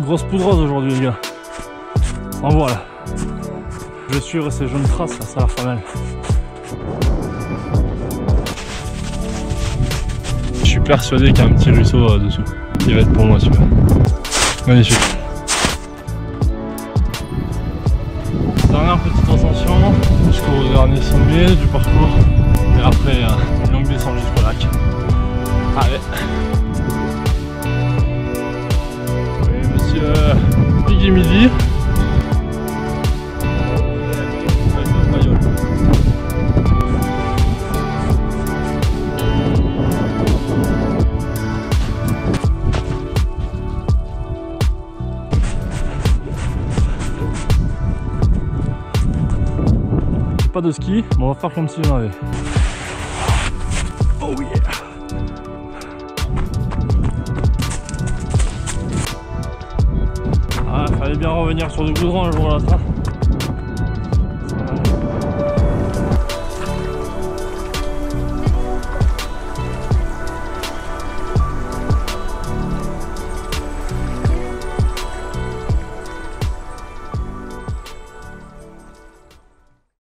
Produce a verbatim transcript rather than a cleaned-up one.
grosse poudreuse aujourd'hui les gars. En voilà. Je vais suivre ces jaunes traces, là, ça a l'air pas mal. Je suis persuadé qu'il y a un petit ruisseau euh, dessous. Il va être pour moi celui-là. Magnifique. Dernière petite ascension jusqu'au dernier sommet du parcours. Et après euh, une longue descente jusqu'au lac. Allez. Oui monsieur Piggy Midi. Pas de ski, mais on va faire comme si j'en avais. Oh yeah! Ah, fallait bien revenir sur le goudron un jour là, ça.